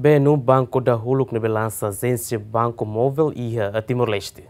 BNU Banco da Huluk na lança agência Banco Móvel e a Timor-Leste.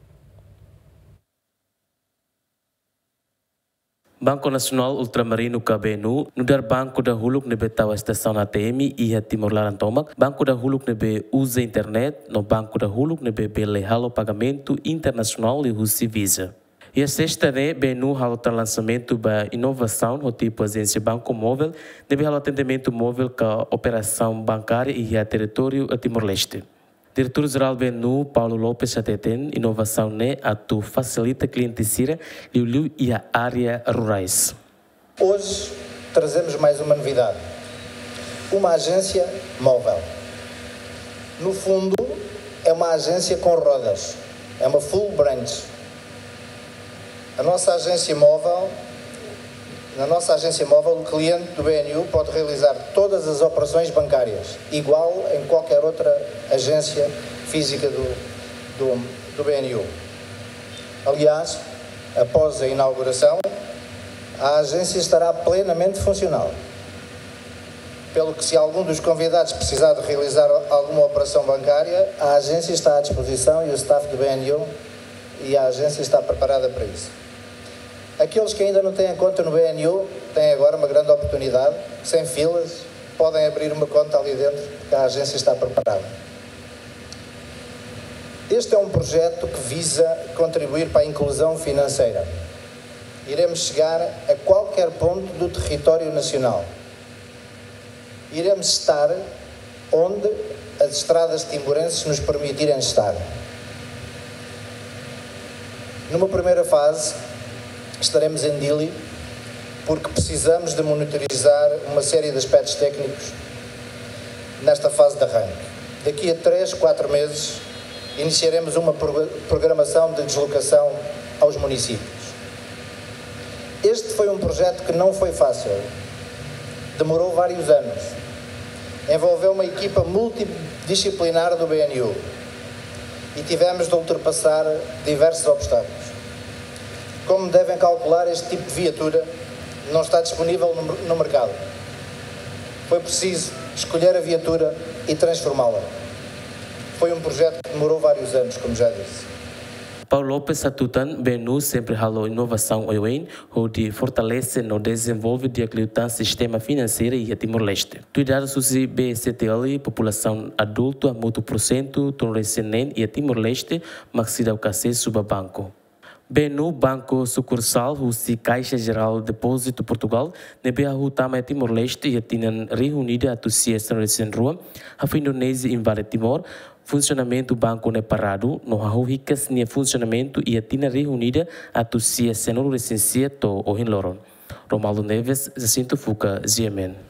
Banco Nacional Ultramarino KBNU, no dar Banco da Huluk nebe tawa estação na ATM e a Timor-Larantomak, Banco da Huluk nebe usa internet, no Banco da Huluk nebe bele halo pagamento internacional e Russi Visa. E a sexta né, BNU halo lançamento da inovação, o tipo agência Banco Móvel, nebe halo atendimento móvel com a operação bancária e a território a Timor-Leste. Diretor-Geral BNU, Paulo Lopes Chateten, inovação né, atu facilita cliente Cira, Liu e a área rurais. Hoje trazemos mais uma novidade, uma agência móvel. No fundo, é uma agência com rodas, é uma full branch. Na nossa agência móvel, o cliente do BNU pode realizar todas as operações bancárias, igual em qualquer outra agência física do BNU. Aliás, após a inauguração, a agência estará plenamente funcional. Pelo que, se algum dos convidados precisar de realizar alguma operação bancária, a agência está à disposição e o staff do BNU e a agência está preparada para isso. Aqueles que ainda não têm conta no BNU têm agora uma grande oportunidade, sem filas, podem abrir uma conta ali dentro, porque a agência está preparada. Este é um projeto que visa contribuir para a inclusão financeira. Iremos chegar a qualquer ponto do território nacional. Iremos estar onde as estradas timorenses nos permitirem estar. Numa primeira fase, estaremos em Dili, porque precisamos de monitorizar uma série de aspectos técnicos nesta fase de arranque. Daqui a 3, 4 meses, iniciaremos uma programação de deslocação aos municípios. Este foi um projeto que não foi fácil, demorou vários anos, envolveu uma equipa multidisciplinar do BNU e tivemos de ultrapassar diversos obstáculos. Como devem calcular, este tipo de viatura não está disponível no mercado. Foi preciso escolher a viatura e transformá-la. Foi um projeto que demorou vários anos, como já disse. Paulo Lopes Atutan, BNU sempre halou inovação onde fortalece no desenvolve de acliutar sistema financeiro e a Timor-Leste. Cuidado se BCTL, população adulta, muito por cento, Tonrecenen e a Timor-Leste, maxida o acesso ao banco. BNU Banco Sucursal, Russi Caixa Geral Depósito Portugal, nebe a Rutama Timor-Leste e a Tinan reunida a Tussia Sanresen Rua, a Indonésia invade Timor, funcionamento do banco ne parado, no Rahu Ricas ne funcionamento e a Tina reunida a Tussia Senor Recensia to Ohin Loron. Romaldo Neves, Jacinto Fuca, Ziemen.